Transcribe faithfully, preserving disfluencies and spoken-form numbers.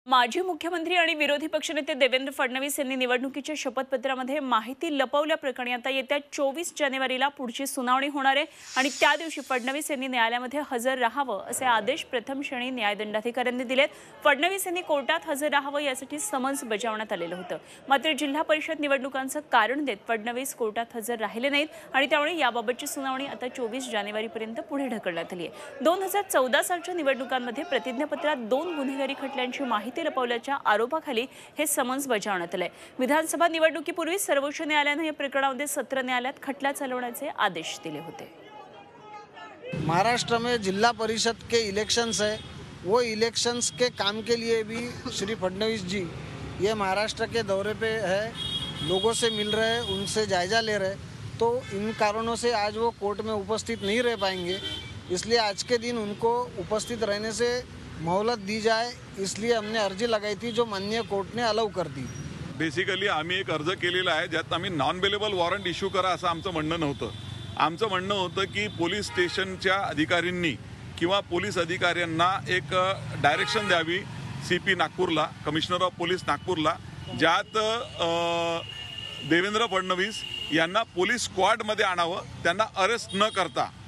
माजी मुख्यमंत्री आणि विरोधी पक्षनेते देवेंद्र फडणवीस यांनी निवडणुकीच्या शपथपत्रामध्ये माहिती लपवल्या प्रकरणी आता येत्या चोवीस जानेवारीला पुढची सुनावणी होणार आहे आणि त्या दिवशी फडणवीस यांनी न्यायालयामध्ये हजर राहावं असे आदेश प्रथम श्रेणी न्यायदंडाधिकाऱ्यांनी दिलेत। फडणवीस यांनी कोर्टात हजर राहावं यासाठी समन्स बजावण्यात आलेलं होतं, मात्र जिल्हा परिषद निवडणुकांचं कारण देत फडणवीस कोर्टात हजर राहिले नाहीत आणि त्यामुळे याबाबतची सुनावणी आता चोवीस जानेवारीपर्यंत पुढे ढकलण्यात आली आहे। दोन हजार चौदा सालच्या निवडणुकांमध्ये प्रतिज्ञापत्रात दोन गुन्हेगारी खटल्यांची माहिती लपवल्याच्या आरोपाखाली हे समन्स बजावण्यात आले। विधानसभा निवडणुकीपूर्वी सर्वोच्च न्यायालयाने या प्रकरणामध्ये सत्र न्यायालयात खटला चालवण्याचे आदेश दिले होते। महाराष्ट्र में जिला परिषद के इलेक्शंस है, वो इलेक्शंस के काम के लिए भी श्री फडणवीस जी ये महाराष्ट्र के दौरे पे है, लोगों से मिल रहे हैं, उनसे जायजा ले रहे हैं, तो इन कारणों से आज वो कोर्ट में उपस्थित नहीं रह पाएंगे। इसलिए आज के दिन उनको उपस्थित रहने से मोहलत दी जाए, इसलिए हमने अर्जी लगाई थी जो माननीय कोर्ट ने अलाउ कर दी। बेसिकली आम्ही एक अर्ज केलेला आहे ज्यात आम्ही नॉन बेलेबल वॉरंट इश्यू करा असं आमचं म्हणणं नव्हतं। आमचं म्हणणं होतं की पोलीस स्टेशनच्या अधिकाऱ्यांनी किंवा पोलीस अधिकाऱ्यांना एक डायरेक्शन द्यावी सीपी नागपूरला, कमिशनर ऑफ पोलीस नागपूरला, ज्यात देवेंद्र फडणवीस यांना पोलीस स्क्वॉडमध्ये आणावं, त्यांना अरेस्ट न करता